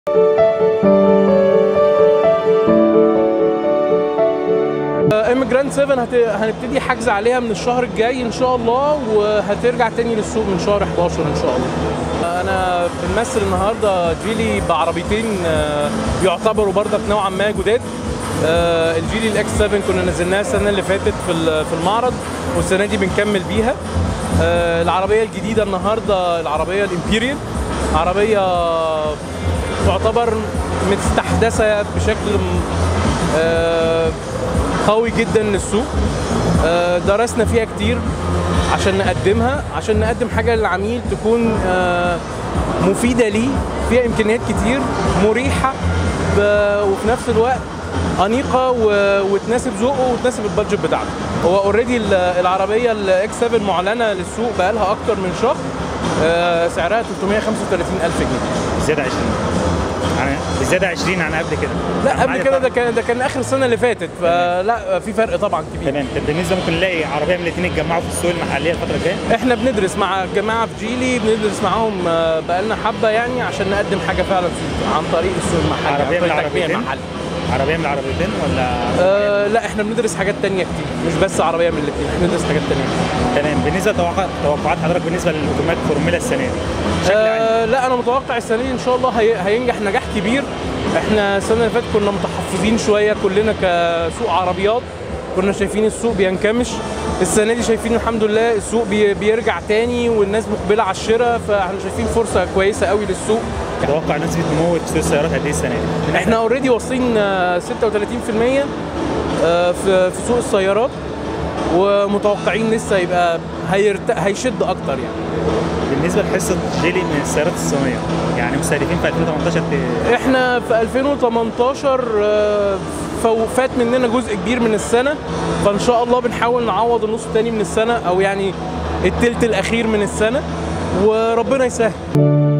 إيميجرانت 7 هنبتدي حجز عليها من الشهر الجاي ان شاء الله، وهترجع تاني للسوق من شهر 11 ان شاء الله. انا بنمثل النهارده جيلي بعربيتين يعتبروا برضك نوعا ما جداد. الجيلي الاكس 7 كنا نزلناها السنه اللي فاتت في المعرض، والسنه دي بنكمل بيها. العربيه الجديده النهارده العربيه الامبيريال، عربيه تعتبر مستحدثه بشكل قوي جدا للسوق. درسنا فيها كتير عشان نقدم حاجه للعميل تكون مفيده ليه، فيها امكانيات كتير مريحه وفي نفس الوقت انيقه وتناسب ذوقه وتناسب البادجت بتاعته. هو اوريدي العربيه الاكس 7 معلنه للسوق بقالها اكتر من شهر، سعرها 335,000 جنيه. زياده 20 بزياده 20 عن قبل كده. لا قبل كده ده كان اخر السنه اللي فاتت، فلا في فرق طبعا كبير. تمام. طب بالنسبه ممكن نلاقي عربيه من الاثنين يتجمعوا في السوق المحليه الفتره الجايه؟ احنا بندرس مع الجماعه في جيلي، بندرس معاهم بقالنا حبه يعني عشان نقدم حاجه فعلا عن طريق السوق المحلي. عربيه من العربيتين؟ عربيه من العربيتين ولا لا احنا بندرس حاجات تانية كتير، مش بس عربيه من الاثنين، احنا بندرس حاجات تانية كتير. تمام. بالنسبه توقعات حضرتك بالنسبه للاوتومات فورمولا السنه دي؟ لا انا متوقع السنه دي ان شاء الله هينجح نجاح كبير. احنا السنه اللي فاتت كنا متحفظين شويه كلنا كسوق عربيات، كنا شايفين السوق بينكمش. السنه دي شايفين الحمد لله السوق بيرجع تاني والناس مقبله على الشراء، فاحنا شايفين فرصه كويسه قوي للسوق. تتوقع نسبه نمو سوق السيارات قد ايه السنه دي؟ احنا اوريدي واصلين 36% في سوق السيارات، ومتوقعين لسه يبقى هيشد اكتر يعني. بالنسبه لحصه جيلي من السيارات الصينيه، يعني مستهدفين في 2018 احنا في 2018 فات مننا جزء كبير من السنه، فان شاء الله بنحاول نعوض النص الثاني من السنه، او يعني الثلث الاخير من السنه، وربنا يسهل.